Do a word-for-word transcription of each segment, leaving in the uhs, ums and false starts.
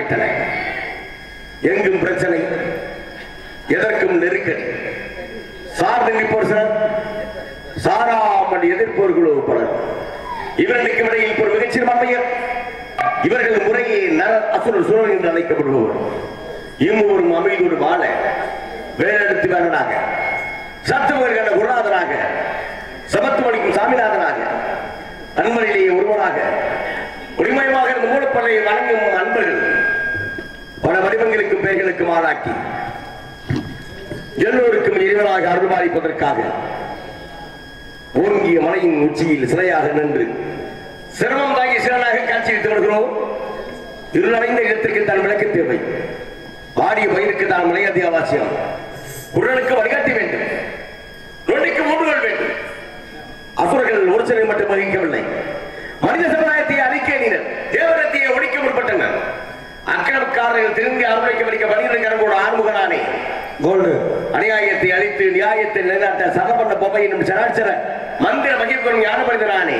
ஆரம்பித்தன. எங்கும் பிரச்சனை, எதற்கும் நெருக்கடி. சார்ந்து நிற்போர் சார், சாராமல் எதிர்ப்போர்களோ பலர். இவர்களுக்கு இடையில் ஒரு மிகச்சிறுபான்மையர். இவர்கள் முறையே நர அசுர சூழல் என்று அழைக்கப்படுபவர். இம்மூரும் அமைதியோடு வாழ வேலெடுத்து வேலனாக, சத்துவர்கள குருநாதனாக, சமத்துவளிக்கும் சாமிநாதனாக, அன்பரிலேயே ஒருவனாக, உரிமயமாக இந்த மூலப்படையை வழங்கும் அன்பர்கள் பல வடிவங்களுக்கும் பெயர்களுக்கும் ஆளாக்கி எல்லோருக்கும் இறைவனாக அருள்பாலிப்பதற்காக ஓங்கிய மலையின் உச்சியில் சிலையாக நின்று சிரமம் தாங்கி சிறனாக காட்சியளித்து வருகிறோம். இருளடைந்த இடத்திற்கு தான் விளக்க தேவை. வாடிய பயிருக்கு தான் மலையதி அவசியம். குரலுக்கு வழிகாட்டி வேண்டும், நொண்டிக்கு மூன்றுகள் வேண்டும். அசுரர்கள் ஒரு சிலை மட்டும் வகிக்கவில்லை, மனித சமுதாயத்தை அழிக்க எண்ணினர், தேவரத்தையை ஒழிக்க முற்பட்டனர். அக்கிரமக்காரர்கள் திரும்பி அரவணைக்க வலிக்க பணியிட கரங்கோடு ஆறுமுகனானே கோல்டு அநியாயத்தை அழித்து நியாயத்தை நிலைநாட்ட சதப்பட்ட பொம்மை என்னும் சராச்சர மந்திர மகிழ்ச்சி ஞானப்படுகிறானே.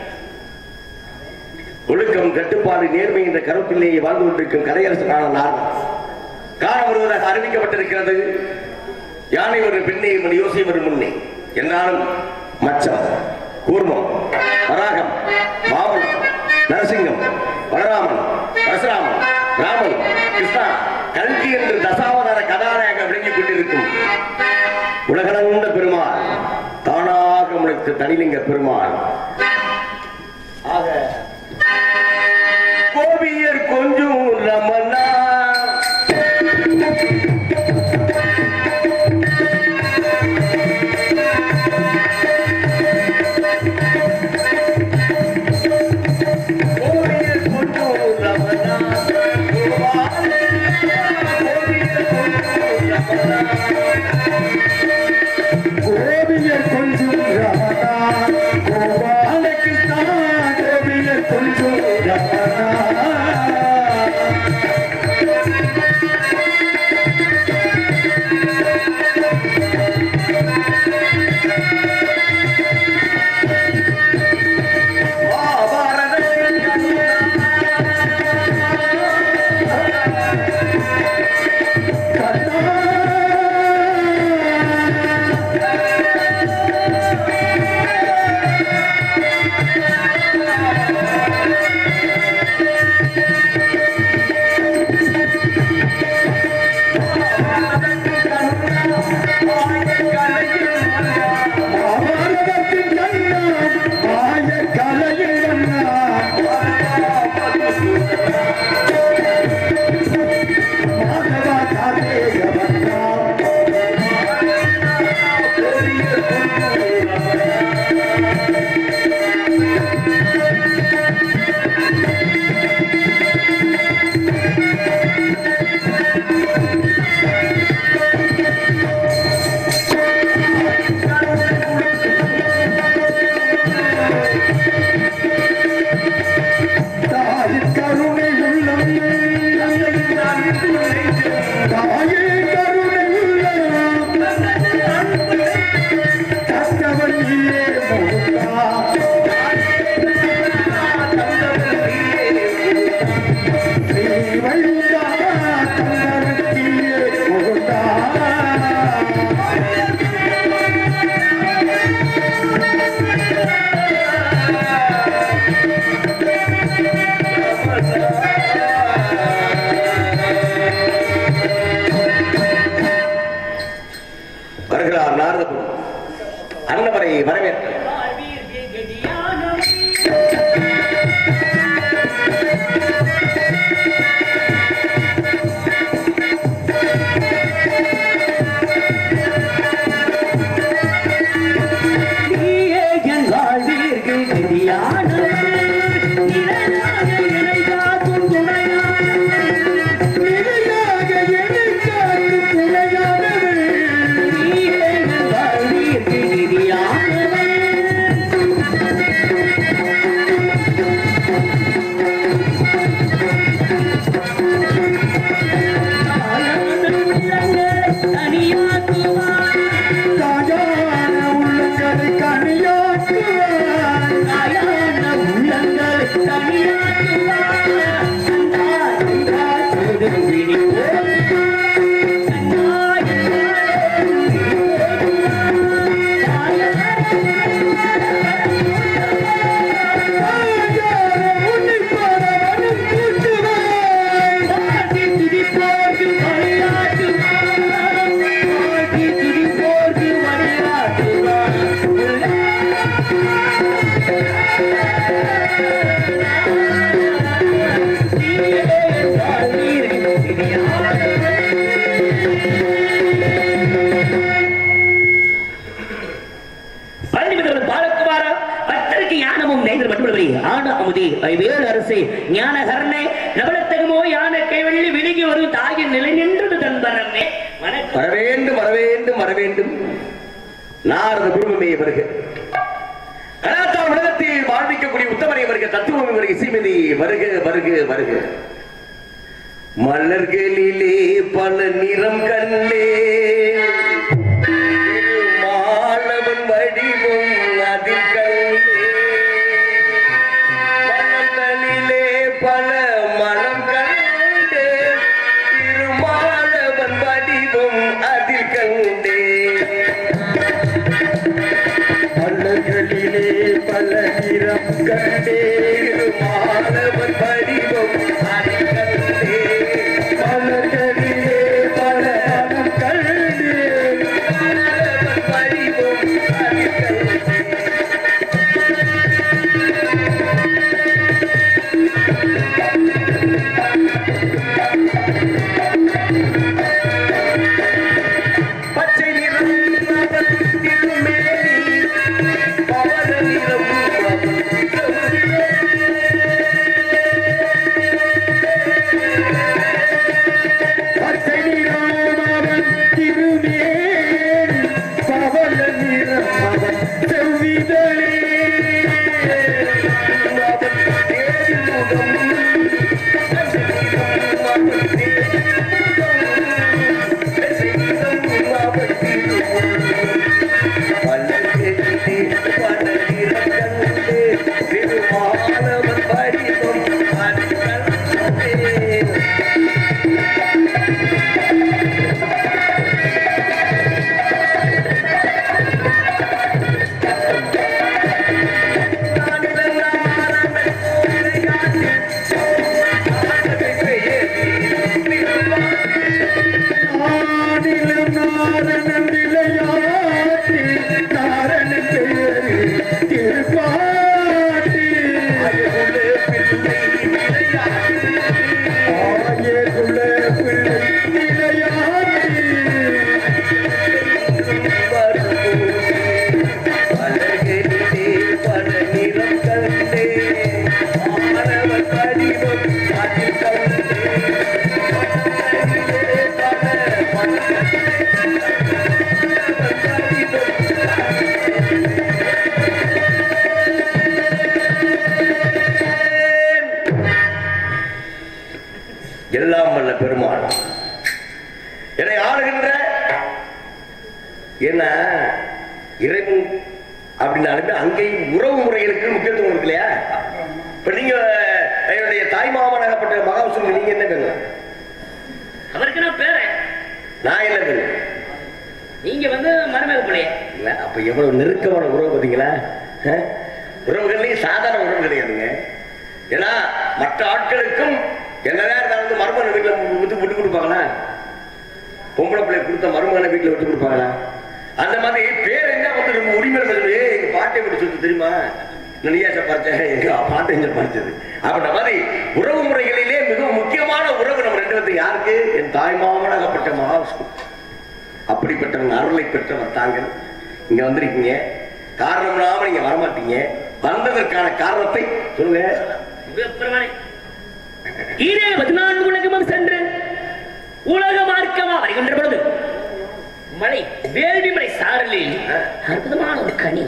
ஒழுக்கம், கட்டுப்பாடு, நேர்மை என்ற கருப்பிலேயே வாழ்ந்து கொண்டிருக்கும் கலையரசனான நான் காண வருவதாக அறிவிக்கப்பட்டிருக்கிறது. யானை ஒரு பெண்ணை யோசி வரும் முன்னே என்றாலும் மச்சம், கூர்மம், வராகம், பாவனம், நரசிங்கம், பலராமன், பரசுராமன், ராமன், கிருஷ்ணா, கல்கி என்று தசாவதார கதாநாயக விளங்கிக் கொண்டிருக்கும் உலகளந்த பெருமாள், தானாக முளைத்த தனிலிங்க பெருமாள். ஆக கோபியர் கொஞ்சம் ரமணா அன்னவரை வரவேற்று Yeah. அமுதி ஐவேல் அரசே ஞானகர்ணே நவலத்தகமோ யான கைவள்ளி விழுகி வரும் தாயின் நிலை நின்றது தன்பரமே வர வேண்டும் வர வேண்டும் வர வேண்டும். நாரத குடும்பமே வருக. கலாச்சார உலகத்தில் வாழ்விக்கக்கூடிய உத்தமரை வருக. தத்துவம் வருக. சீமதி வருக வருக வருக. மலர்களிலே பல நிறம் கண்டே மாணவன் வடிவம் அதில் கண்டே மலர்களிலே பல மனம் கண்டே திருமாலவன் வடிவம் அதில் கண்டே மலர்களிலே பல நிறம் கண்டே திருமாலவன் வடிவம் அதில் கண்டே எல்லாம் வல்ல பெருமாள் என்னை ஆளுகின்ற என்ன இறைவன் அப்படின்னாலுமே அங்கேயும் உறவு முறைகளுக்கு முக்கியத்துவம் இருக்கு இல்லையா? இப்ப நீங்க என்னுடைய தாய் மாமனாகப்பட்ட மகாவிஷ்ணு நீங்க என்ன கண்ணு? அவருக்கு நான் பேரன். நான் என்ன கண்ணு? நீங்க வந்து மருமக பிள்ளைய இல்ல. அப்ப எவ்வளவு நெருக்கமான உறவு பார்த்தீங்களா? உறவுகள்லயும் சாதாரண உறவு கிடையாதுங்க. ஏன்னா மற்ற ஆட்களுக்கும் என்னதான் இருந்தாலும் மருமகனை வீட்டுல விட்டு விட்டு கொடுப்பாங்களா? பொம்பளை பிள்ளை கொடுத்த மருமகனை வீட்டுல விட்டு கொடுப்பாங்களா? அந்த மாதிரி பேர் என்ன வந்து நம்ம உரிமை எங்க பாட்டை விட்டு சொல்லி தெரியுமா? நீயாச பார்த்தேன் எங்க பாட்டை பார்த்தது அப்படின்ற மாதிரி உறவு முறைகளிலே மிக முக்கியமான உறவு நம்ம ரெண்டு பேருக்கு யாருக்கு? என் தாய் மாமனாகப்பட்ட மகாவிஷ்ணு. அப்படிப்பட்டவங்க அருளை பெற்றவர் தாங்கள் இங்க வந்திருக்கீங்க. காரணம் இல்லாம நீங்க வரமாட்டீங்க. வந்ததற்கான காரணத்தை சொல்லுங்க. பதினான்கு உலகமும் சென்று உலக மார்க்கமா வருகின்ற பொழுது மலை வேள்வி மலை சாரலில் அற்புதமான ஒரு கனி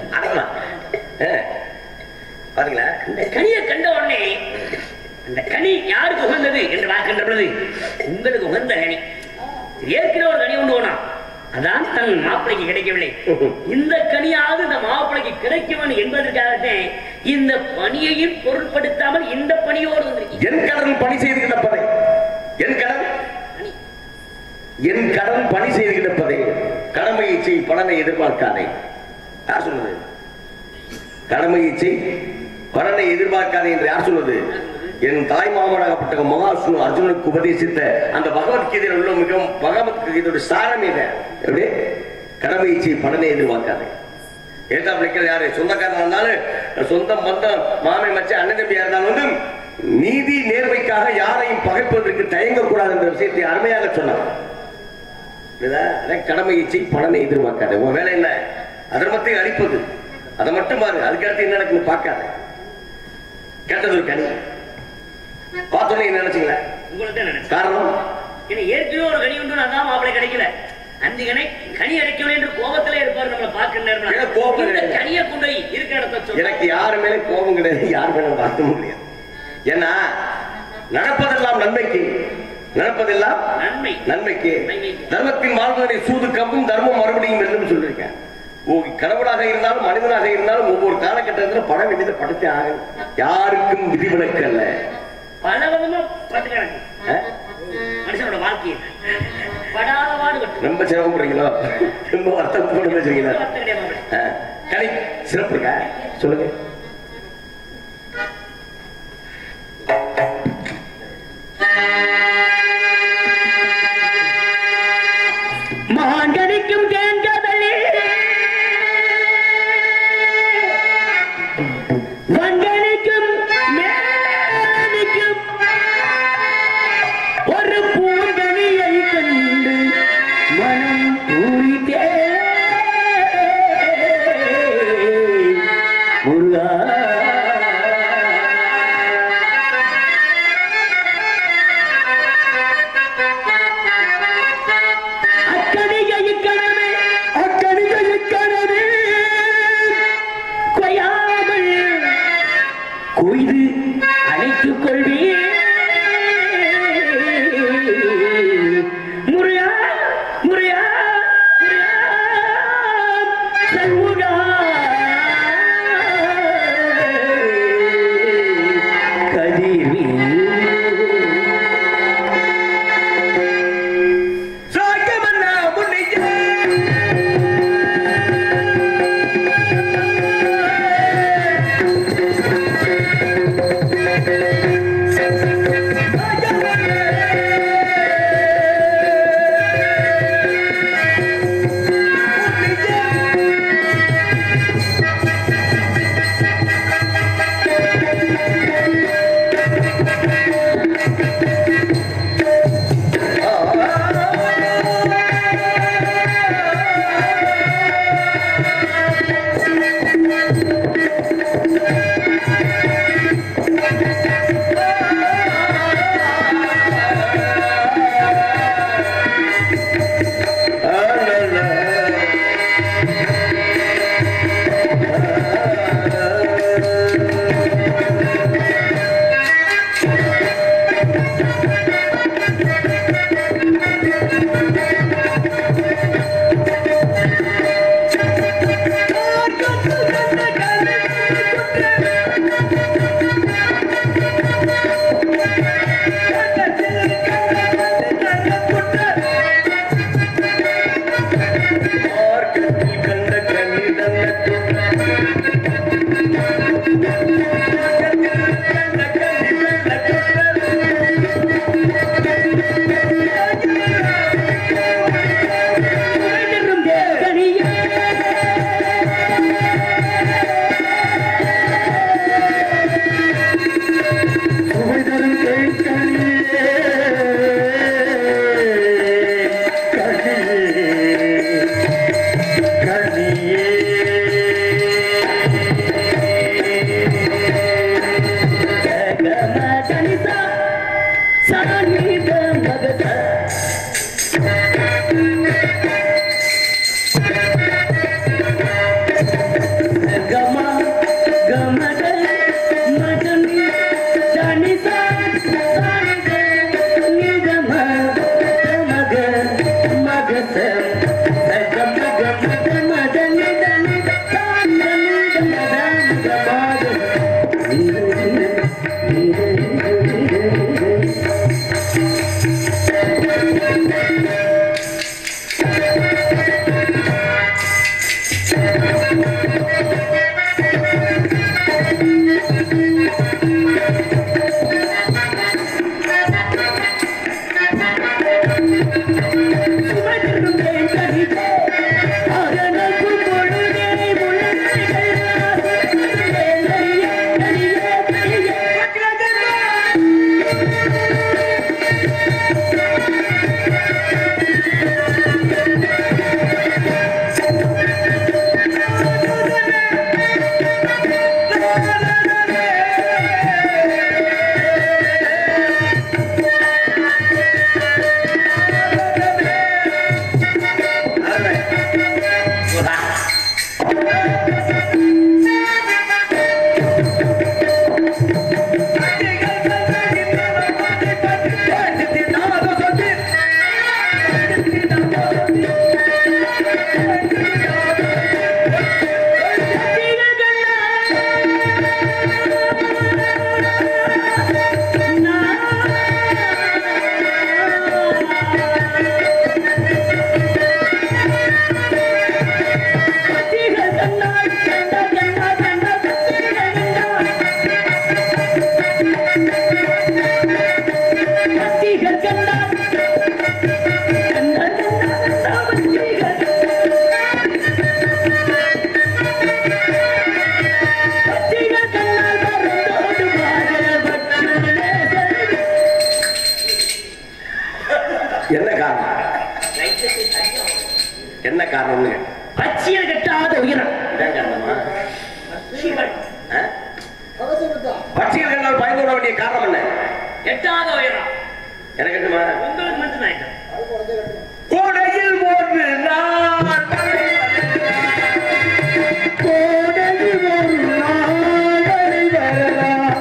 பாத்தீங்களா? இந்த கனியை கண்ட உடனே அந்த கனி யாருக்கு உகந்தது என்று பார்க்கின்ற பொழுது உங்களுக்கு உகந்த கனி. ஏற்கனவே ஒரு கனி கொண்டு போனா அதான் தன் மாப்பிளைக்கு கிடைக்கவில்லை. இந்த கனியாவது இந்த மாப்பிளைக்கு கிடைக்கும் என்பதற்காகவே இந்த பணியையும் பொருட்படுத்தாமல் இந்த பணியோடு வந்திருக்கீங்க. என் கடன் பணி செய்து கிடப்பதை என் கடன் என் கடன் பணி செய்து கிடப்பதை கடமையை செய் பலனை எதிர்பார்க்காதே. யார் சொன்னது? கடமையை செய் பலனை எதிர்பார்க்காதே என்று யார் சொன்னது? என் தாய் மாமனாகப்பட்ட மகாவிஷ்ணு அர்ஜுனனுக்கு உபதேசித்த அந்த பகவத்கீதையில் உள்ள மிகவும் பகவத்கீதையோட சாரம் இது. எப்படி? கடமையை செய் பலனை எதிர்பார்க்காதே. ஏதா பிள்ளைகள் யாரு சொந்தக்காரன் இருந்தாலும் சொந்தம் பந்தம் மாமை மச்ச அண்ணன் தம்பியா இருந்தாலும் வந்து நீதி நேர்மைக்காக யாரையும் பகைப்பதற்கு தயங்கக்கூடாது என்ற விஷயத்தை அருமையாக சொன்னார். கடமையை செய் பலனை எதிர்பார்க்காத. உன் வேலை என்ன? அதர்மத்தை அழிப்பது. அதை மட்டும் பாரு. அதுக்கடுத்து என்ன நடக்குன்னு பார்க்காத. கேட்டது ஒரு கனி. பார்த்தோன்னே என்ன நினைச்சீங்களா? உங்களுக்கு நினைச்சு காரணம் ஏன்னா ஏற்கனவே ஒரு கனி உண்டு, அதான் மாப்பிள்ளை கிடைக்கல. அந்த கனி கனி அடைக்கவில்லை என்று கோபத்திலே இருப்பார். நம்மளை பார்க்கிற நேரம் கோபம் கனியை கொண்டு போய் இருக்கிற இடத்த எனக்கு யாரு மேலே கோபம் கிடையாது, யாரு மேல பார்க்க முடியாது. ஏன்னா நடப்பதெல்லாம் நன்மைக்கு, நடப்பதெல்லாம் நன்மை நன்மைக்கு. தர்மத்தின் வாழ்வதை சூது கப்பும் தர்மம் மறுபடியும் என்று சொல்லியிருக்கேன். கடவுளாக இருந்தாலும் மனிதனாக இருந்தாலும் ஒவ்வொரு காலகட்டத்தில் பட வேண்டியதை படத்தை ஆகும். யாருக்கும் விதிவிலக்கு அல்ல. பல விதமா பார்த்துக்கிறாங்க மனுஷனோட வாழ்க்கையை படாத பாடுபட்டு ரொம்ப சிரமப்படுறீங்களோ, ரொம்ப வருத்தம் போட்டு வச்சிருக்கீங்களா? கலை சிறப்பு இருக்கா சொல்லுங்க. மாங்கனிக்கும் தேங்கதலே வங்கனிக்கும் மேனிக்கும் ஒரு பூங்கனியை கண்டு மனம் பூரித்தே முருகா கொய்து அழைத்துக் கொள்வே முறையா முறையா முறையா என்ன காரணம்னு பச்சியல் கட்டாத உயரம் காரணமா பட்சிகள் கண்டால் பயந்து விட வேண்டிய காரணம் என்ன? எட்டாத உயரம் எனக்கு என்னமா உங்களுக்கு மட்டும்தான் கோடையில் ஒரு நாள் கோடையில் ஒரு நாள் வரலாம்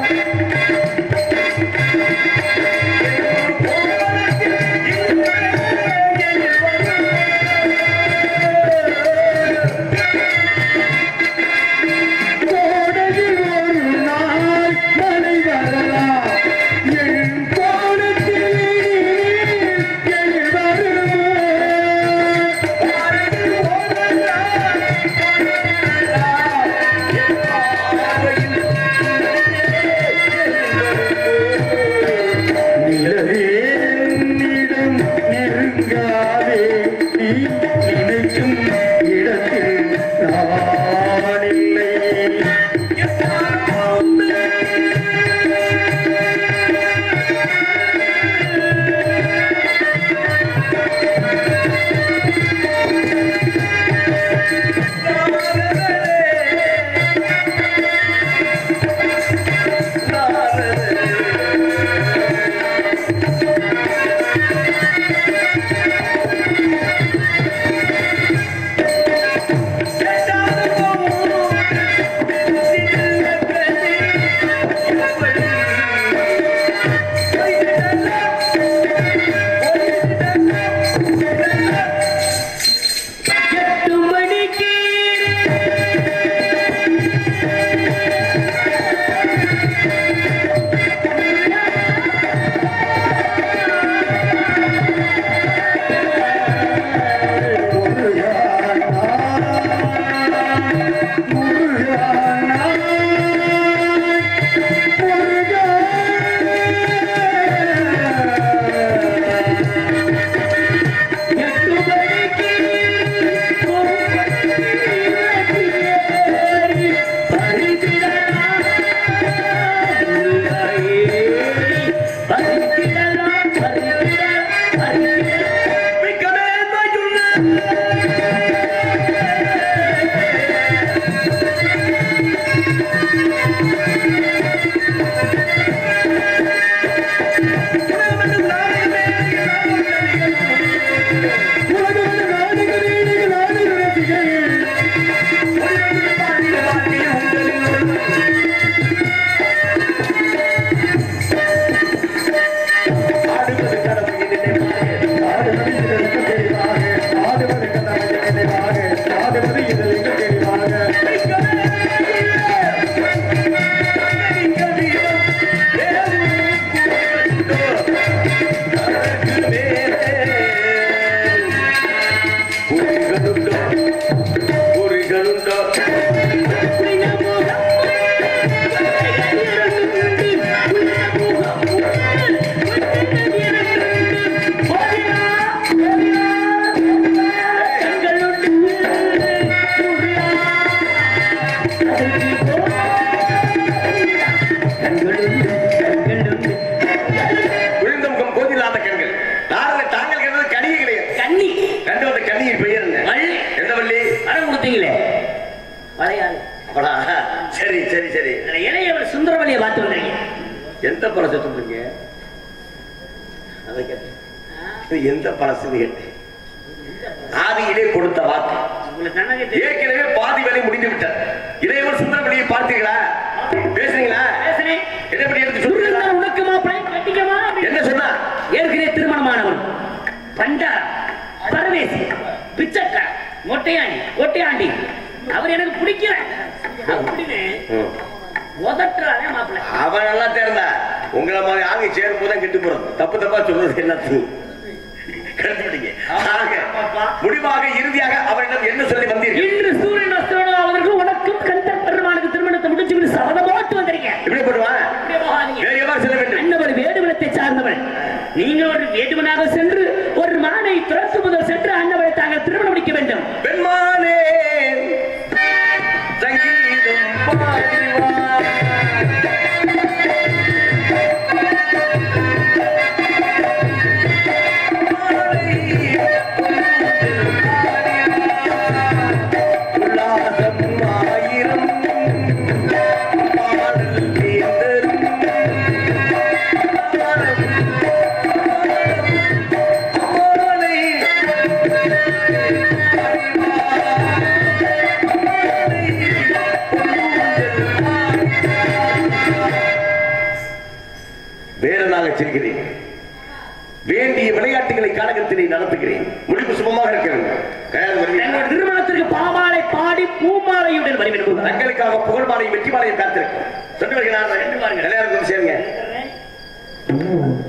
சரி சரி சரி இளையவர் சுந்தரவலியை பார்த்து வந்தீங்க. எந்த பழச சொல்றீங்க? அதை கேட்டேன். எந்த பழசுன்னு கேட்டேன். ஆதியிலே கொடுத்த வாக்கு ஏற்கனவே பாதி வேலை முடிந்து விட்டார். இளையவர் சுந்தரவலியை பார்த்தீங்களா? பேசுறீங்களா? என்னபடி எடுத்து சொல்றீங்களா? உனக்கு மாப்பிள்ளை கட்டிக்கமா? என்ன சொன்னா? ஏற்கனவே திருமணமானவன் பண்டார பரவேசி பிச்சக்கா மொட்டையாண்டி ஒட்டையாண்டி அவர் எனக்கு பிடிக்கல அப்படின்னு உதட்டுறானே மாப்பிள்ளை. அவன் நல்லா தேர்ந்தா உங்களை மாதிரி ஆகி சேரும் போதான் கெட்டு போறது. தப்பு தப்பா சொல்றது எல்லாத்தையும் முடிவாக இறுதியாக அவரிடம் என்ன சொல்லி வந்தீர்கள்? இன்று சூரியன் அஸ்தமனம் அவர்கள் உனக்கும் கந்தர் பெருமானுக்கு திருமணத்தை முடிச்சு சபதம் போட்டு வந்திருக்கீங்க. எப்படி போடுவான்? வேறு எவ்வாறு செல்ல வேண்டும்? அன்னவர் வேடுவனத்தை சார்ந்தவன். நீங்கள் ஒரு வேடுவனாக சென்று ஒரு மானை துரத்து முதல் சென்று அன்னவரை தாங்கள் திருமணம் முடிக்க வேண்டும். பெண்மானே சங்கீதம் பாடிவா பெண்மானே விரைவாக செல்கிறேன். வேண்டிய விளையாட்டுகளை காலகத்திலே நடத்துகிறேன். முடிவு சுபமாக இருக்க வேண்டும். தங்கள் திருமணத்திற்கு பாமாலை பாடி பூமாலையுடன் வருகிறோம். தங்களுக்காக புகழ் மாலை வெற்றி மாலையை காத்திருக்கும். சொன்னவர்கள் எல்லாருக்கும் சேருங்க.